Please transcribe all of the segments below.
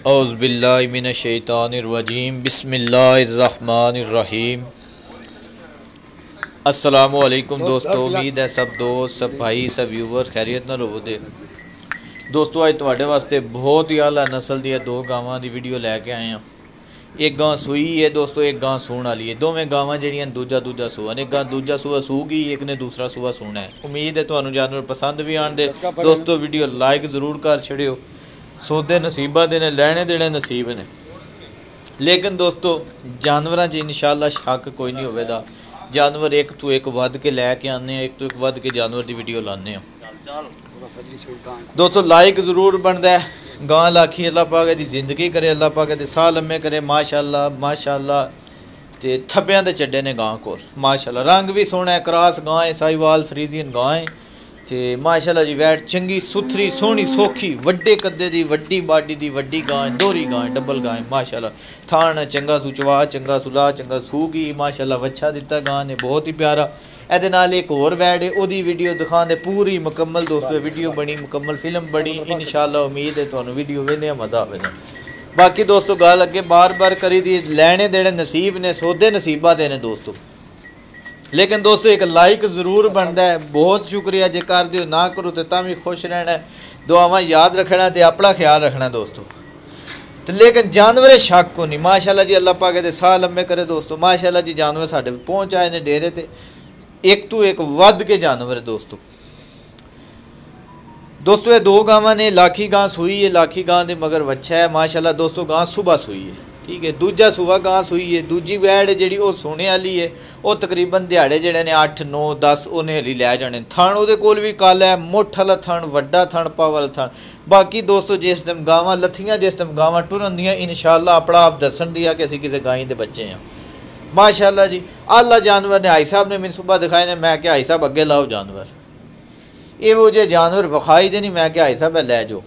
औज़ुबिल्लाहिमिनश्शैतानिर्रजीम बिस्मिल्लाहिर्रहमानिर्रहीम। अस्सलामुअलैकुम दोस्तों, उम्मीद है सब दोस्त, सब भाई, सब व्यूवर खैरियत नाल होवोगे। दोस्तों अज तुहाडे वास्ते बहुत ही आला नस्ल दी दो गावां दी वीडियो लैके आए हैं। एक गां सूई है दोस्तों, एक गां सूण वाली है। दोवें गावां जिहड़ियां दूजा सूआ ने। एक गां दूजा सूआ सूगी, एक ने दूसरा सूआ सूना है। उम्मीद है तुहानूं जानवर पसंद भी आउणगे। दोस्तों वीडियो लाइक जरूर कर छड़ियो। सौदे नसीबा दे ने, लैने देने नसीब ने। लेकिन दोस्तों जानवरां च इंशाअल्लाह शक कोई नहीं होवेगा। जानवर एक तो एक वध के लैके आने, एक तो एक वध के जानवर की वीडियो लाने। दोस्तों लाइक जरूर बनता है। गां लाखी अल्लाह पाक दी जिंदगी करे, अल्लाह पाक दे साह लम्मे करे। माशाअल्लाह माशाअल्लाह। ते थब्बियां दे चड्डे ने गां कोल माशाअल्लाह। रंग भी सोहना है, क्रॉस गां है, साहिवाल फ्रीजियन गां है। ते माशाअल्लाह जी वैट चंगी सुथरी सोहनी सौखी वड्डे कद्दे दी वड्डी बाडी दी वड्डी गां, दोहरी गां, डबल गां माशाअल्लाह। थान चंगा सुचवा चंगा सुला चंगा सूगी माशाअल्लाह। वच्छा दिता गां ने बहुत ही प्यारा। ਇਹਦੇ ਨਾਲ एक होर वैड है, ਉਹਦੀ वीडियो दिखाने पूरी मुकम्मल दोस्तों। वीडियो बनी मुकम्मल, फिल्म बनी इंशाअल्लाह। उम्मीद है तुहानूं वीडियो वेखने मज़ा आवेगा। बाकी दोस्तों गल अगे बार बार करी दी, लैने देने नसीब ने, सौदे नसीबा दे ने दोस्तों। लेकिन दोस्तों एक लाइक जरूर बनता है। बहुत शुक्रिया जे कर दिओ, ना करो तो भी खुश रहना है। दुआवां याद रखना तो अपना ख्याल रखना दोस्तों। तो लेकिन जानवर शक को नहीं माशाअल्लाह जी। अल्लाह पाक दे साह लम्मे करे दोस्तों। माशाअल्लाह जी जानवर साढ़े पहुँच आए ने डेरे ते। एक तो एक वध के जानवर दोस्तों। दोस्तों ये दो गावां ने। लाखी गां सूई है, लाखी गां दे मगर वच्छा है माशाअल्लाह दोस्तों। गां सुबह सूई है, ठीक है। दूजा सूआ गां सूई है। दूजी वैड़ जी वो सोने वाली है। वो तकरीबन दिहाड़े जिहड़े ने 8 9 10 उन्हें हली लै जाने। थण उहदे कोल भी काला है, मुठ वाला थण, वड्डा थण, पावल थण। बाकी दोस्तों जिस टाइम गावां लत्थियां, जिस टाइम गावां टुरन दियां इंशाअल्लाह अपना आप दसन दिया कि असीं किसी गाई दे बच्चे हैं माशाअल्लाह जी। आला जानवर ने हाई साहब ने मैंने सुबह दिखाए ने। मैं क्या हाई साहब अगे लाओ जानवर, इहो जे जानवर विखाई दे नहीं। मैं क्या हाई साहब लै जाओ।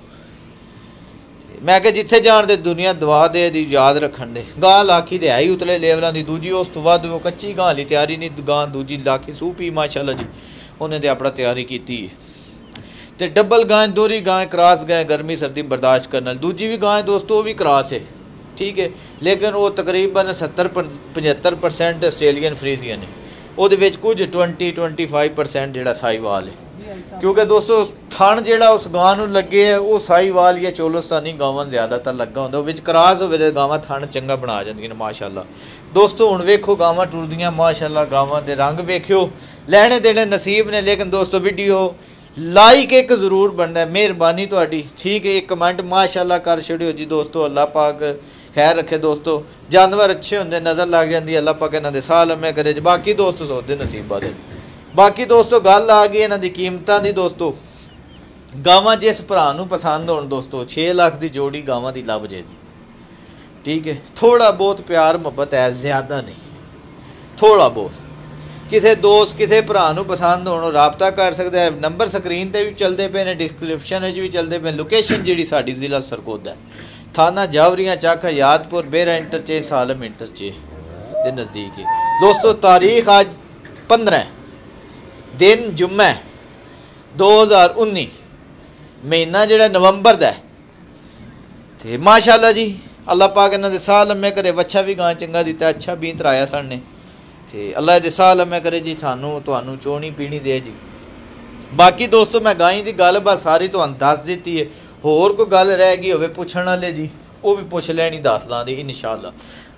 मैं क्या जिथे जान दे दुनिया दुआ दे दी, याद रखन दे। गां लाखी तो है ही उतले लेवलों की। दूजी उस तो वध वो कच्ची गां हाली तैयारी नहीं। गां दूजी लाखी सूह पी माशाअल्लाह जी। उन्हें तो अपना तैयारी की ते डबल गां, दोहरी गां, क्रॉस गां, गर्मी सर्दी बर्दाश्त करने। दूजी भी गां दोस्तों वो भी क्रॉस है, ठीक है। लेकिन वो तकरीबन 70-75% आस्ट्रेलियन फ्रीजियन है। वो कुछ 20-25% जोड़ा साहिवाल है। क्योंकि दोस्तों थण जोड़ा उस गां नूं लगे है वो साहिवाल या चोलोस्तानी गावां ज़्यादातर लगा होंदा। विच क्रॉस होवे ते गावां थण चंगा बना जांदियां माशाअल्लाह। दोस्तों हुण वेखो गावां टुरदियां माशाअल्लाह। गावां दे रंग वेखियो, लैने देने नसीब ने। लेकिन दोस्तों वीडियो लाइक एक जरूर बनना है, मेहरबानी तुहाडी, ठीक है। एक कमेंट माशाअल्लाह कर छड़ियो जी दोस्तों। अल्लाह पाक खैर रखे दोस्तों। जानवर अच्छे होंगे, नज़र लग जाती है। अल्लाह पाक इन्हां दे साह लम्मे करे। बाकी दोस्तों सौदे नसीबा दे। बाकी दोस्तों गल आ गई इन्हां दी कीमतां दी दोस्तों। गावां जिस भरा नूं पसंद होण दोस्तों 6 लाख की जोड़ी गावां दी लभ जे, ठीक है। थोड़ा बहुत प्यार मुहब्बत है, ज़्यादा नहीं, थोड़ा बहुत। किसी दोस्त किसी भरा नूं पसंद होण राबता कर सकता है। नंबर स्क्रीन पर भी चलते पे ने, डिस्क्रिप्शन भी चलते पे। लोकेशन जी साडी जिला सरगोदा है, थाना जावरियां चक हयातपुर बेरा इंटरचेज सालम इंटरचेज के नज़दीक है दोस्तों। तारीख आज 15 दिन जुम्मा 2019 महीना जोड़ा नवंबर का है। माशाअल्लाह जी अल्लाह पाक इन्हां दे साह लम्मे करे। वच्छा भी गां चंगा दिता, अच्छा भी तराया साने। ते अल्लाह दे साह लम्मे करे जी। सानू तुहानू चोनी पीनी दे जी। बाकी दोस्तों मैं गाई की गल बात सारी तुहानू दस दी है। होर कोई गल रह गई होवे पुछण वाले जी, वो भी पुछ लैनी, दस दा दी इंशाअल्लाह।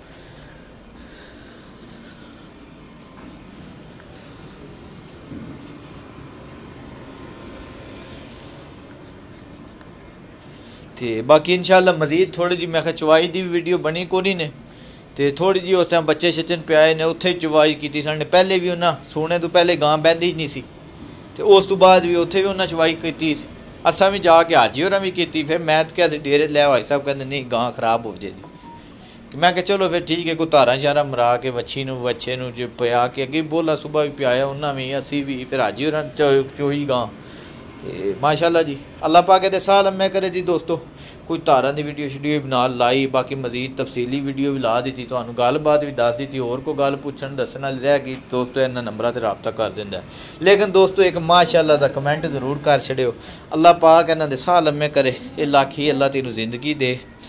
ते बाकी इंशाअल्लाह मजीद थोड़ी जी मैं चवाई की वीडियो बनी कोनी ने। तो थोड़ी जी उस टाइम बच्चे छचन प्याए ने, उत्थे चवाई की साढ़े। पहले भी उन्हें सोने तो पहले गां बहती ही नहीं सी। तो उस तो बाद भी उत्थे भी उन्हें चवाई की। असा भी जाके हाजी होर भी की। फिर मैं तो क्या डेरे लै भाई साहब कहते नहीं गां खराब हो जाएगी। मैं क्या चलो फिर ठीक है। कोई धारा शारा मरा के वच्छी नूं वच्छे नूं जो पिया के अगे बोला सुबह भी पियाया उन्हें भी, असी भी। फिर हाजी होर चोई गां। तो माशाअल्लाह जी अल्लाह पाक दे साह लम्मे करे जी दोस्तों। कोई धारा की वीडियो शीडियो भी नाल लाई। बाकी मजीद तफसीली वीडियो भी ला दी। तो गलबात भी दस दी। होर कोई गल पुछण दस्सण वाली रह गई दोस्तों इन्हां नंबरां ते राबता कर दिंदा है। लेकिन दोस्तों एक माशाअल्लाह दा कमेंट जरूर कर छड़ियो। अल्लाह पाक इन्हां दे साह लम्मे करे। ये लाखी अल्लाह तेनू जिंदगी दे।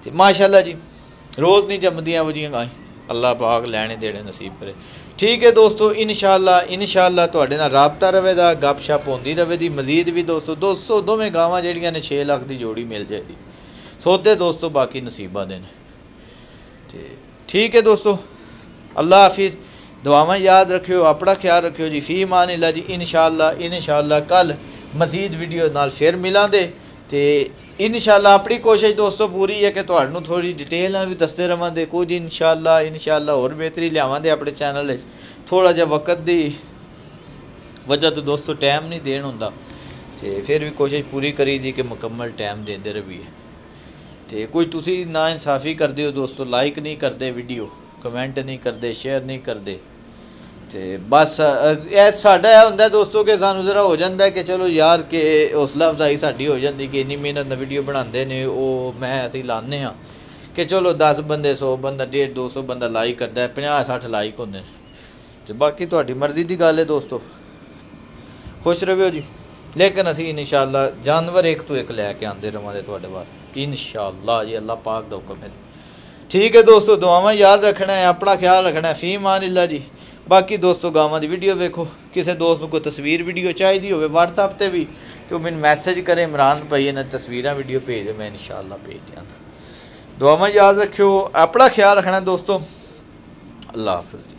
तो माशाल्लाह जी रोज़ नहीं जमदियाँ वो जियां गाय अल्लाह पाक लैने देने नसीब करे। ठीक है दोस्तों, इंशाअल्लाह तुहाडे नाल राबता रहेगा, गपशप होंदी रहेगी। मजीद भी दोस्तों दोवें गावां जिहड़ियां ने 6 लाख की जोड़ी मिल जाएगी। सौदे दोस्तों बाकी नसीबा दे ने। ठीक है दोस्तों, अल्लाह हाफिज़। दुआवां याद रखियो, अपना ख्याल रखियो जी। फी मान अल्लाह जी। इंशाअल्लाह कल मजीद वीडियो नाल फिर मिलांगे। तो इंशाअल्लाह अपनी कोशिश दोस्तों पूरी है कि तुहानू थोड़ी डिटेल भी दसते रहांगे। कुछ इंशाअल्लाह होर बेहतरी लियावांगे अपने चैनल। थोड़ा जिहा वक्त की वजह तो दोस्तों टाइम नहीं देन हुंदा, तो फिर भी कोशिश पूरी करी जी कि मुकम्मल टाइम देंदे रहिए। तो कुछ तुसी ना इंसाफ़ी करते हो दोस्तों, लाइक नहीं करते वीडियो, कमेंट नहीं करते, शेयर नहीं करते। तो बस साडा यह होंदा दोस्तों कि सानू जरा हो जाता है कि चलो यार कि हौसला अफजाई साडी हो जाती कि इन्नी मेहनत ना वीडियो बनाते ने वो मैं असी लाने हाँ कि चलो 10 बंदे 100 बंदा 150 200 बंदा लाइक करता है, 50-60 लाइक होंगे। तो बाकी तुहाडी मर्जी की गल है दोस्तों, खुश रहो जी। लेकिन असी इंशाअल्लाह जानवर एक तो एक लैके आते रहांगे तुहाडे वास्ते इंशाअल्लाह जी, अल्लाह पाक दा हुक्म है। ठीक है दोस्तों, दुआवां याद रखना है, अपना ख्याल रखना है। फी मान अल्लाह जी। बाकी दोस्तों गावां की वीडियो वेखो, किसी दोस्त को कोई तस्वीर वीडियो चाहिए हो व्हाट्सएप पर भी तो मैंने मैसेज करें, इमरान भाई ने तस्वीर वीडियो भेज दो, मैं इंशाअल्लाह भेज दियाँ। दुआवां याद रखियो, अपना ख्याल रखना दोस्तों। अल्लाह हाफिज़।